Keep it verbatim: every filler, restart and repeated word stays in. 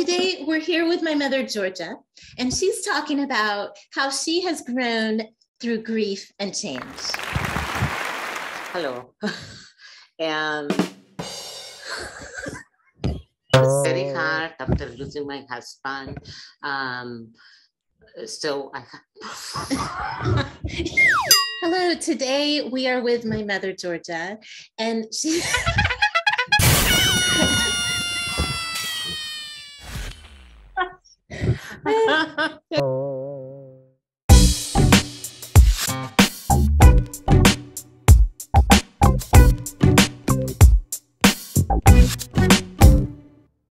Today, we're here with my mother, Georgia, and she's talking about how she has grown through grief and change. Hello. And it's very hard after losing my husband. Um, so I Hello, today we are with my mother, Georgia, and she...